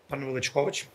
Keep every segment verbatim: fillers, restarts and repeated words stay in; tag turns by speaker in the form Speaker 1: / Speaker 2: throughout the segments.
Speaker 1: Пане Величкович.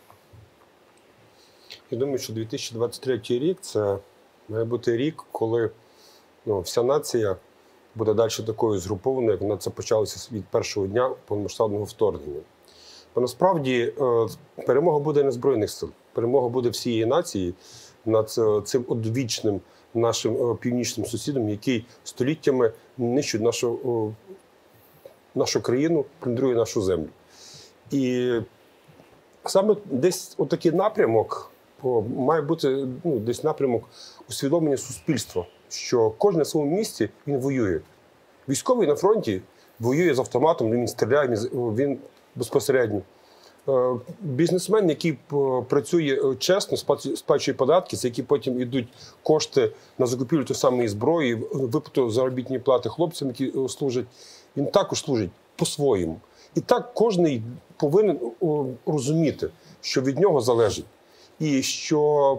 Speaker 2: Я думаю, що дві тисячі двадцять третій рік – це має бути рік, коли ну, вся нація буде далі такою згрупованою, як вона це почалося від першого дня повномасштабного вторгнення. Бо насправді перемога буде не Збройних сил, перемога буде всієї нації над цим одвічним нашим північним сусідом, який століттями нищить нашу, нашу країну, плюндрує нашу землю. І саме десь отакий напрямок має бути ну, десь напрямок усвідомлення суспільства, що кожен на своєму місці він воює. Військовий на фронті воює з автоматом, він стріляє, він безпосередньо. Бізнесмен, який працює чесно, сплачує податки, за які потім йдуть кошти на закупівлю тієї самої зброї, виплату заробітної плати хлопцям, які служать, він також служить по-своєму. І так кожен повинен розуміти, що від нього залежить. І що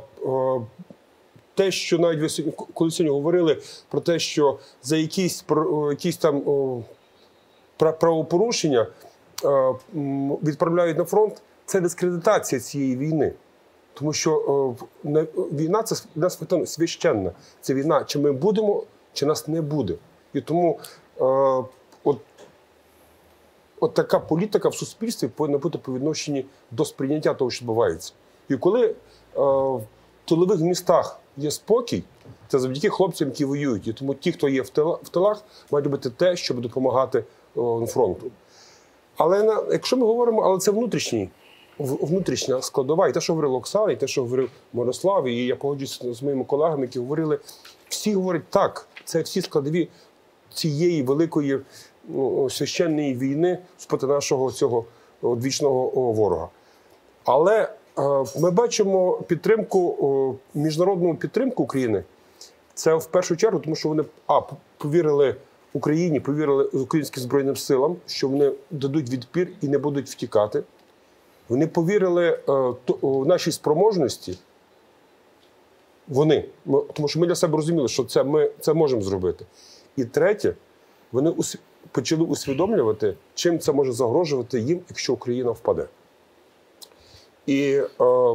Speaker 2: те, що навіть ви сьогодні, коли сьогодні говорили про те, що за якісь, якісь там правопорушення відправляють на фронт, це дискредитація цієї війни. Тому що війна – це для нас священна. Це війна, чи ми будемо, чи нас не буде. І тому от, от така політика в суспільстві повинна бути по відношенню до сприйняття того, що відбувається. І коли в тилових містах є спокій, це завдяки хлопцям, які воюють. І тому ті, хто є в тилах, мають робити те, щоб допомагати фронту. Але якщо ми говоримо, але це внутрішній, внутрішня складова, і те, що говорила Оксана, і те, що говорив Мирослав, і я погоджуюся з моїми колегами, які говорили, всі говорять так, це всі складові цієї великої ну, священної війни проти нашого цього одвічного ворога. Але е, ми бачимо підтримку, е, міжнародну підтримку України, це в першу чергу, тому що вони а, повірили Україні, повірили українським Збройним силам, що вони дадуть відпір і не будуть втікати. Вони повірили е, то, в нашій спроможності. Вони. Ми, тому що ми для себе розуміли, що це ми це можемо зробити. І третє, вони ус, почали усвідомлювати, чим це може загрожувати їм, якщо Україна впаде. І, е,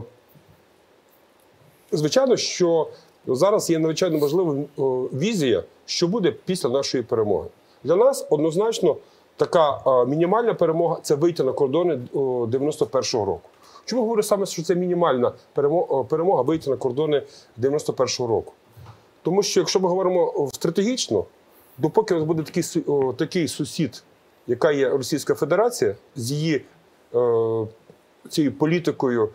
Speaker 2: звичайно, що зараз є надзвичайно важлива візія, що буде після нашої перемоги. Для нас однозначно така мінімальна перемога – це вийти на кордони дев'яносто першого року. Чому говорю саме, що це мінімальна перемога – вийти на кордони дев'яносто першого року? Тому що, якщо ми говоримо стратегічно, допоки у нас буде такий, такий сусід, яка є Російська Федерація, з її цією політикою,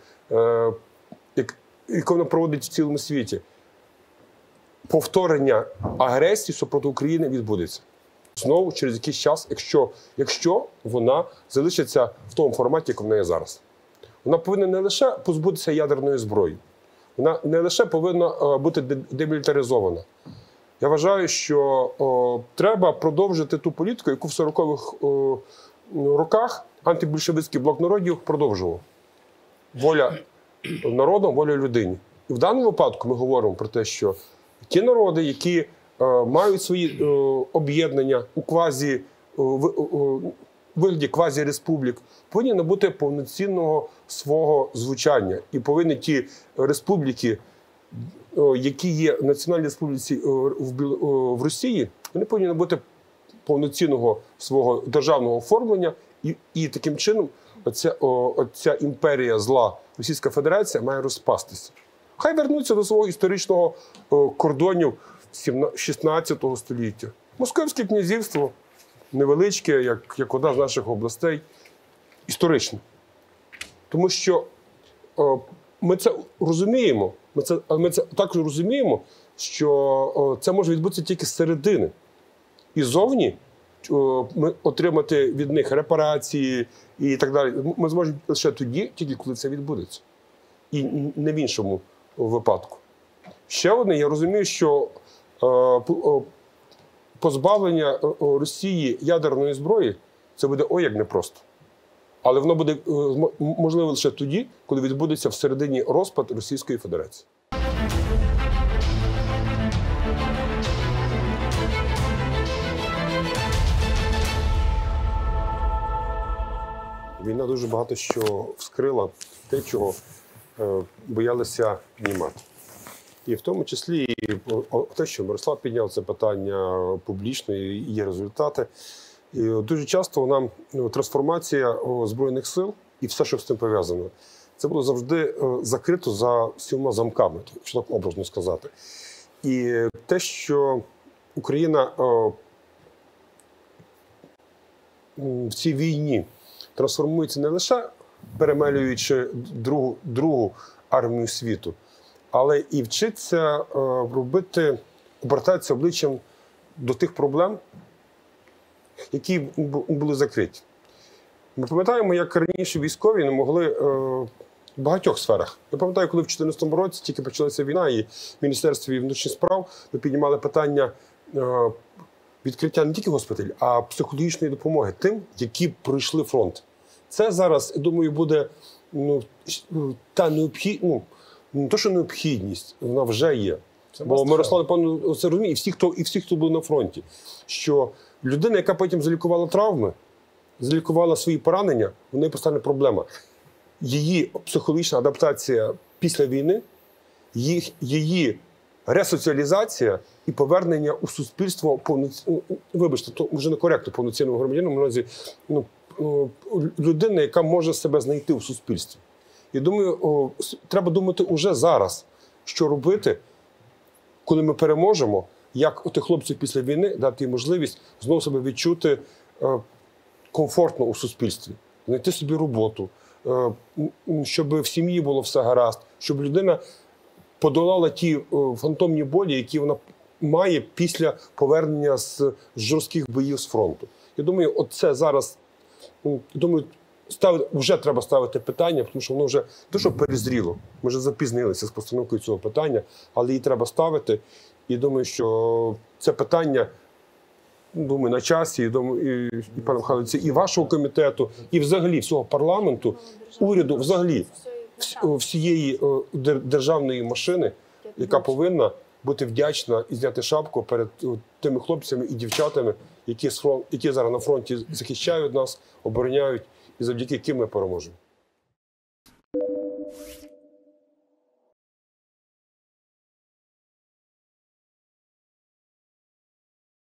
Speaker 2: яку вона проводить в цілому світі, повторення агресії супроти України відбудеться. Знову через якийсь час, якщо, якщо вона залишиться в тому форматі, як вона є зараз. Вона повинна не лише позбутися ядерної зброї, вона не лише повинна бути демілітаризована. Я вважаю, що о, треба продовжити ту політику, яку в сорокових о, роках антибільшовицький блок народів продовжував. Воля народу, воля людині. І в даному випадку ми говоримо про те, що ті народи, які е, мають свої е, об'єднання у квазі, е, в, е, вигляді квазі-республік, повинні набути повноцінного свого звучання. І повинні ті республіки, е, які є в Національній Республіці е, в, е, в Росії, вони повинні набути повноцінного свого державного оформлення. І, і таким чином оця, о, оця імперія зла, Російська Федерація, має розпастися. Хай вернуться до свого історичного о, кордонів шістнадцятого століття. Московське князівство, невеличке, як, як одна з наших областей, історичне. Тому що о, ми це розуміємо, ми це, ми це також розуміємо, що о, це може відбутися тільки з середини. І зовні о, ми отримати від них репарації і так далі. Ми зможемо лише тоді, тільки коли це відбудеться. І не в іншому випадку. Ще одне, я розумію, що е, позбавлення Росії ядерної зброї – це буде ой як непросто. Але воно буде е, можливо лише тоді, коли відбудеться всередині розпад Російської Федерації. Війна дуже багато що вскрила, те, чого е, боялися піднімати. І в тому числі і те, що Мирослав підняв це питання публічно, і є результати. І дуже часто нам ну, трансформація о, Збройних сил і все, що з цим пов'язано, це було завжди о, закрито за сіма замками, якщо так образно сказати. І те, що Україна о, в цій війні трансформується не лише перемелюючи другу, другу армію світу, але і вчиться е, робити, обертатися обличчям до тих проблем, які були закриті. Ми пам'ятаємо, як раніше військові не могли е, в багатьох сферах. Я пам'ятаю, коли в дві тисячі чотирнадцятому році тільки почалася війна, і в Міністерстві внутрішніх справ ми піднімали питання е, відкриття не тільки госпіталів, а психологічної допомоги тим, які пройшли фронт. Це зараз, я думаю, буде ну, та необхідність, ну, не то, що необхідність, вона вже є. Це Бо Мирослав, напевно, це розуміє, і всі, хто, і всі, хто був на фронті, що людина, яка потім залікувала травми, залікувала свої поранення, в неї постане проблема. Її психологічна адаптація після війни, їх, її ресоціалізація і повернення у суспільство, повноц... вибачте, то вже не коректно повноцінному громадянину, ну, людина, яка може себе знайти в суспільстві. Я думаю, о, треба думати уже зараз, що робити, коли ми переможемо, як у тих хлопців після війни дати їм можливість знову себе відчути е, комфортно у суспільстві, знайти собі роботу, е, щоб в сім'ї було все гаразд, щоб людина подолала ті е, фантомні болі, які вона має після повернення з, з жорстких боїв з фронту. Я думаю, оце зараз, ну, думаю, ставити, вже треба ставити питання, тому що воно вже те, що перезріло. Ми вже запізнилися з постановкою цього питання, але її треба ставити. І думаю, що це питання, думаю, на часі, і, думаю, і, і пане Михайло, це і вашого комітету, і взагалі всього парламенту, уряду, взагалі всієї державної машини, яка повинна бути вдячна і зняти шапку перед тими хлопцями і дівчатами, які, які зараз на фронті захищають нас, обороняють, і завдяки яким ми переможемо.